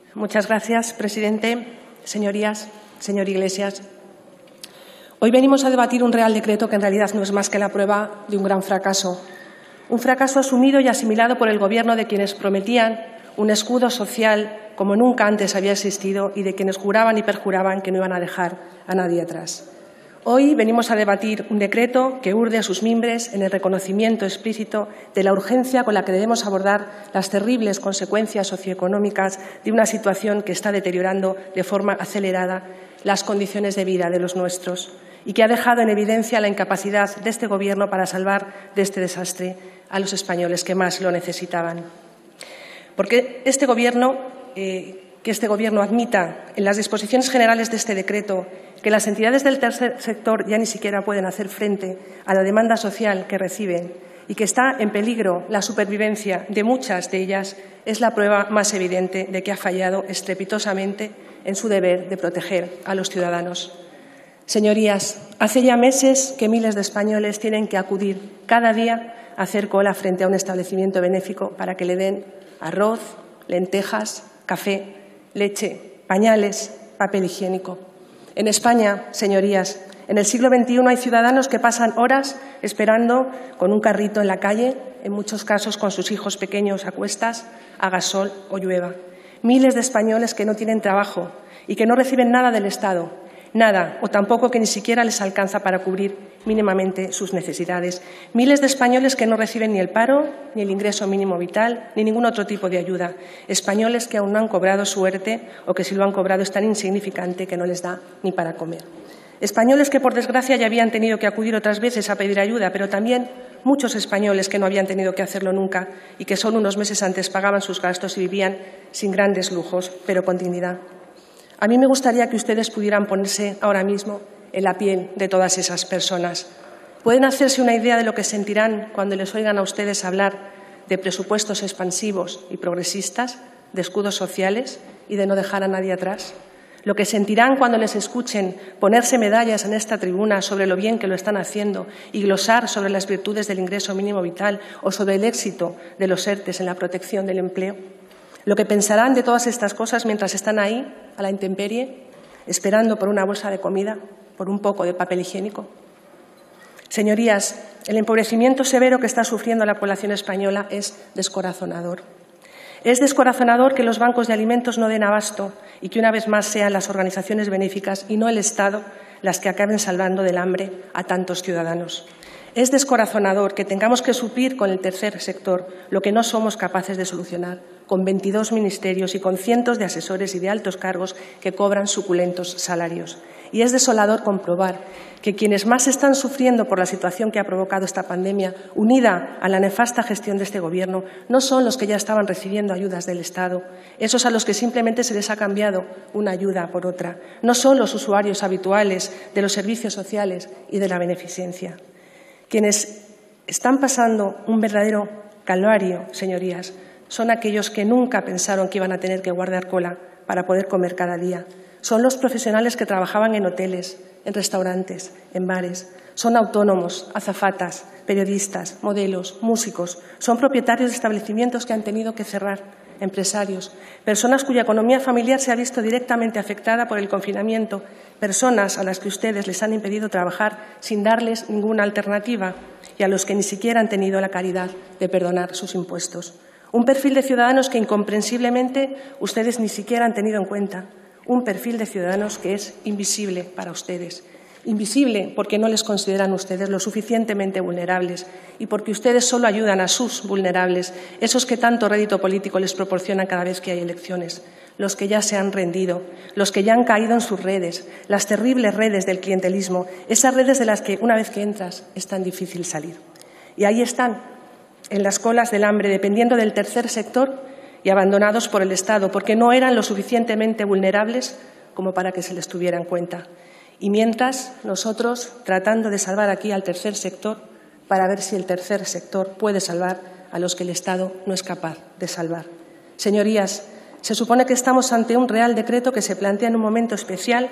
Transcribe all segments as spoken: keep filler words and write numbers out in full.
Muchas gracias, presidente. Señorías, señor Iglesias, hoy venimos a debatir un Real Decreto que en realidad no es más que la prueba de un gran fracaso. Un fracaso asumido y asimilado por el Gobierno de quienes prometían un escudo social como nunca antes había existido y de quienes juraban y perjuraban que no iban a dejar a nadie atrás. Hoy venimos a debatir un decreto que urde a sus mimbres en el reconocimiento explícito de la urgencia con la que debemos abordar las terribles consecuencias socioeconómicas de una situación que está deteriorando de forma acelerada las condiciones de vida de los nuestros y que ha dejado en evidencia la incapacidad de este Gobierno para salvar de este desastre a los españoles que más lo necesitaban. Porque este Gobierno, eh, que este Gobierno admita en las disposiciones generales de este decreto que las entidades del tercer sector ya ni siquiera pueden hacer frente a la demanda social que reciben y que está en peligro la supervivencia de muchas de ellas, es la prueba más evidente de que ha fallado estrepitosamente en su deber de proteger a los ciudadanos. Señorías, hace ya meses que miles de españoles tienen que acudir cada día a hacer cola frente a un establecimiento benéfico para que le den arroz, lentejas, café, leche, pañales, papel higiénico. En España, señorías, en el siglo veintiuno hay ciudadanos que pasan horas esperando con un carrito en la calle, en muchos casos con sus hijos pequeños a cuestas, haga sol o llueva. Miles de españoles que no tienen trabajo y que no reciben nada del Estado, nada o tampoco que ni siquiera les alcanza para cubrir mínimamente sus necesidades. Miles de españoles que no reciben ni el paro, ni el ingreso mínimo vital, ni ningún otro tipo de ayuda. Españoles que aún no han cobrado su ERTE o que si lo han cobrado es tan insignificante que no les da ni para comer. Españoles que, por desgracia, ya habían tenido que acudir otras veces a pedir ayuda, pero también muchos españoles que no habían tenido que hacerlo nunca y que solo unos meses antes pagaban sus gastos y vivían sin grandes lujos, pero con dignidad. A mí me gustaría que ustedes pudieran ponerse ahora mismo en la piel de todas esas personas. ¿Pueden hacerse una idea de lo que sentirán cuando les oigan a ustedes hablar de presupuestos expansivos y progresistas, de escudos sociales y de no dejar a nadie atrás? ¿Lo que sentirán cuando les escuchen ponerse medallas en esta tribuna sobre lo bien que lo están haciendo y glosar sobre las virtudes del ingreso mínimo vital o sobre el éxito de los ERTEs en la protección del empleo? ¿Lo que pensarán de todas estas cosas mientras están ahí, a la intemperie, esperando por una bolsa de comida, por un poco de papel higiénico? Señorías, el empobrecimiento severo que está sufriendo la población española es descorazonador. Es descorazonador que los bancos de alimentos no den abasto y que una vez más sean las organizaciones benéficas y no el Estado las que acaben salvando del hambre a tantos ciudadanos. Es descorazonador que tengamos que suplir con el tercer sector lo que no somos capaces de solucionar, con veintidós ministerios y con cientos de asesores y de altos cargos que cobran suculentos salarios. Y es desolador comprobar que quienes más están sufriendo por la situación que ha provocado esta pandemia, unida a la nefasta gestión de este Gobierno, no son los que ya estaban recibiendo ayudas del Estado, esos a los que simplemente se les ha cambiado una ayuda por otra, no son los usuarios habituales de los servicios sociales y de la beneficencia. Quienes están pasando un verdadero calvario, señorías, son aquellos que nunca pensaron que iban a tener que guardar cola para poder comer cada día. Son los profesionales que trabajaban en hoteles, en restaurantes, en bares. Son autónomos, azafatas, periodistas, modelos, músicos. Son propietarios de establecimientos que han tenido que cerrar, empresarios, personas cuya economía familiar se ha visto directamente afectada por el confinamiento, personas a las que ustedes les han impedido trabajar sin darles ninguna alternativa y a los que ni siquiera han tenido la caridad de perdonar sus impuestos. Un perfil de ciudadanos que incomprensiblemente ustedes ni siquiera han tenido en cuenta. Un perfil de ciudadanos que es invisible para ustedes. Invisible porque no les consideran ustedes lo suficientemente vulnerables y porque ustedes solo ayudan a sus vulnerables, esos que tanto rédito político les proporcionan cada vez que hay elecciones, los que ya se han rendido, los que ya han caído en sus redes, las terribles redes del clientelismo, esas redes de las que una vez que entras es tan difícil salir. Y ahí están, en las colas del hambre, dependiendo del tercer sector y abandonados por el Estado, porque no eran lo suficientemente vulnerables como para que se les tuviera en cuenta. Y mientras, nosotros tratando de salvar aquí al tercer sector para ver si el tercer sector puede salvar a los que el Estado no es capaz de salvar. Señorías, se supone que estamos ante un Real Decreto que se plantea en un momento especial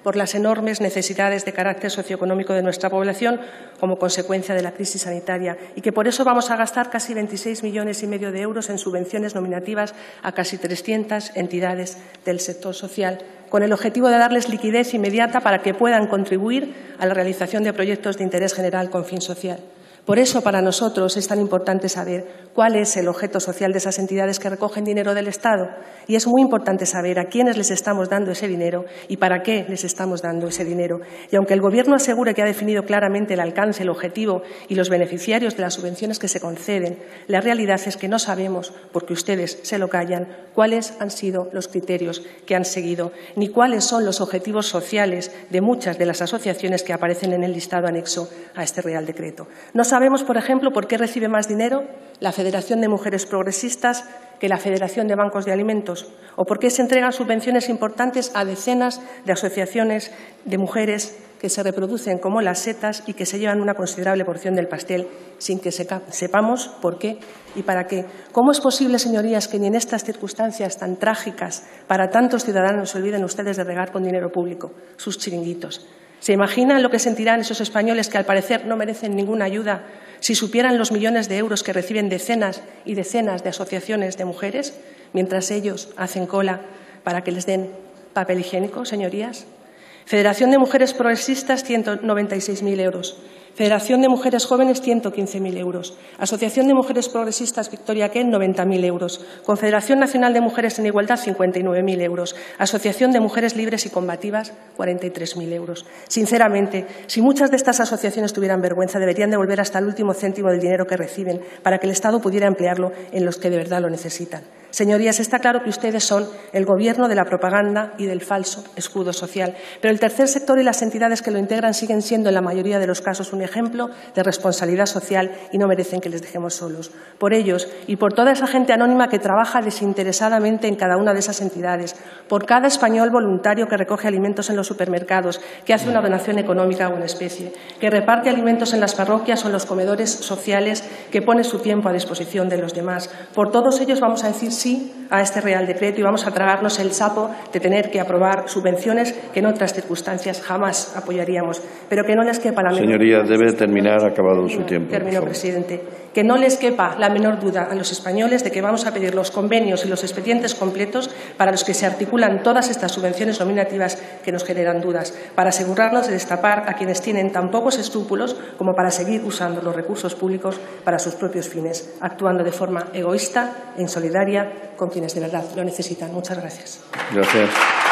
por las enormes necesidades de carácter socioeconómico de nuestra población como consecuencia de la crisis sanitaria y que por eso vamos a gastar casi veintiséis millones y medio de euros en subvenciones nominativas a casi trescientas entidades del sector social, con el objetivo de darles liquidez inmediata para que puedan contribuir a la realización de proyectos de interés general con fin social. Por eso, para nosotros es tan importante saber cuál es el objeto social de esas entidades que recogen dinero del Estado. Y es muy importante saber a quiénes les estamos dando ese dinero y para qué les estamos dando ese dinero. Y aunque el Gobierno asegure que ha definido claramente el alcance, el objetivo y los beneficiarios de las subvenciones que se conceden, la realidad es que no sabemos, porque ustedes se lo callan, cuáles han sido los criterios que han seguido, ni cuáles son los objetivos sociales de muchas de las asociaciones que aparecen en el listado anexo a este Real Decreto. No sabemos, por ejemplo, por qué recibe más dinero la Federación de Mujeres Progresistas que la Federación de Bancos de Alimentos, o por qué se entregan subvenciones importantes a decenas de asociaciones de mujeres que se reproducen como las setas y que se llevan una considerable porción del pastel sin que sepamos por qué y para qué. ¿Cómo es posible, señorías, que ni en estas circunstancias tan trágicas para tantos ciudadanos se olviden ustedes de regar con dinero público sus chiringuitos? ¿Se imaginan lo que sentirán esos españoles que, al parecer, no merecen ninguna ayuda si supieran los millones de euros que reciben decenas y decenas de asociaciones de mujeres, mientras ellos hacen cola para que les den papel higiénico, señorías? Federación de Mujeres Progresistas, ciento noventa y seis mil euros. Federación de Mujeres Jóvenes, ciento quince mil euros. Asociación de Mujeres Progresistas Victoria Kent, noventa mil euros. Confederación Nacional de Mujeres en Igualdad, cincuenta y nueve mil euros. Asociación de Mujeres Libres y Combativas, cuarenta y tres mil euros. Sinceramente, si muchas de estas asociaciones tuvieran vergüenza, deberían devolver hasta el último céntimo del dinero que reciben para que el Estado pudiera emplearlo en los que de verdad lo necesitan. Señorías, está claro que ustedes son el Gobierno de la propaganda y del falso escudo social, pero el tercer sector y las entidades que lo integran siguen siendo en la mayoría de los casos un ejemplo de responsabilidad social y no merecen que les dejemos solos. Por ellos y por toda esa gente anónima que trabaja desinteresadamente en cada una de esas entidades, por cada español voluntario que recoge alimentos en los supermercados, que hace una donación económica o en especie, que reparte alimentos en las parroquias o en los comedores sociales, que pone su tiempo a disposición de los demás, por todos ellos vamos a decir sí a este Real Decreto y vamos a tragarnos el sapo de tener que aprobar subvenciones que en otras circunstancias jamás apoyaríamos, pero que no les quepa la menor duda. Señoría, debe terminar, acabado su tiempo. Termino, presidente. Que no les quepa la menor duda a los españoles de que vamos a pedir los convenios y los expedientes completos para los que se articulan todas estas subvenciones nominativas que nos generan dudas, para asegurarnos de destapar a quienes tienen tan pocos escrúpulos como para seguir usando los recursos públicos para sus propios fines, actuando de forma egoísta e insolidaria con quienes de verdad lo necesitan. Muchas gracias. Gracias.